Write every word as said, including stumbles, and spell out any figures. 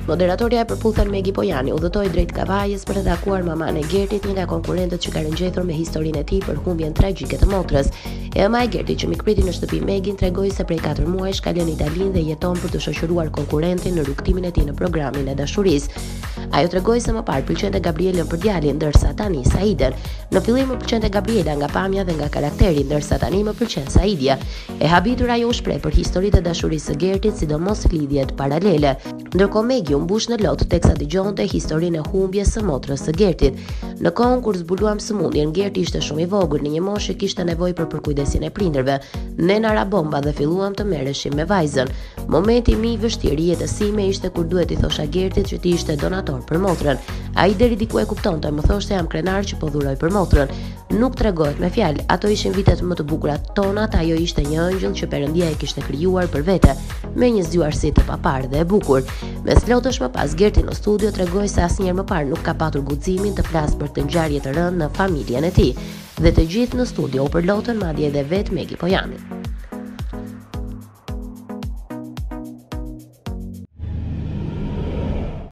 Moderatorja e përputhen Megi Pojani udhëtoi drejt Kavajës për të takuar maman e Gertit, një nga konkurrentët që ka rëngjethur me historinë e tij për humbjen tragjike të motrës. Ema e Gertit, që mikpriti në shtëpi Megin, tregoi se prej katër muajsh ka lënë Italinë dhe jeton për të shoqëruar konkurrentin në rrugtimin e tij në programin e dashurisë. Ajo tregoi se më parë pëlqente Gabrielën për djalin, ndërsa tani Saiden. Në fillim më pëlqente Gabriela nga pamja dhe nga karakteri, ndërsa tani më pëlqen Saidia. E habitur ajo u shpreh për historitë e dashurisë së Gertit, sidomos lidhjet paralele. Ndërkohë Megi u mbush në lot teksa dëgjonte historinë e humbjes së motrës së Gertit. Në kohën kur zbuluam sëmundjen, Gerti ishte shumë i vogël, në një moshë kishte nevojë për përkujdesin e prindërve. Ne na ra bomba dhe filluam të merreshim me vajzën. Momenti më i vështirë i jetës sime ishte kur duhet i thosha Gertit që ti ishte donator për motrën. Ai deri diku e kuptonte, më thoshte jam krenar që po dhuroj për motrën. Nuk tregohet me fjalë, ato ishin vitet më të bukura tona, ajo ishte një ëngjëll që Perëndia e kishte krijuar për vete, me një zgjuarsi të paparë dhe e bukur. Mes lotësh më pas Gerti në studio tregoi se asnjëherë më parë nuk ka patur guximin të flasë për të ngjarje të rënd në familjen e tij. Dhe të gjithë në studio u përlotën, madje edhe vetë Megi Pojani.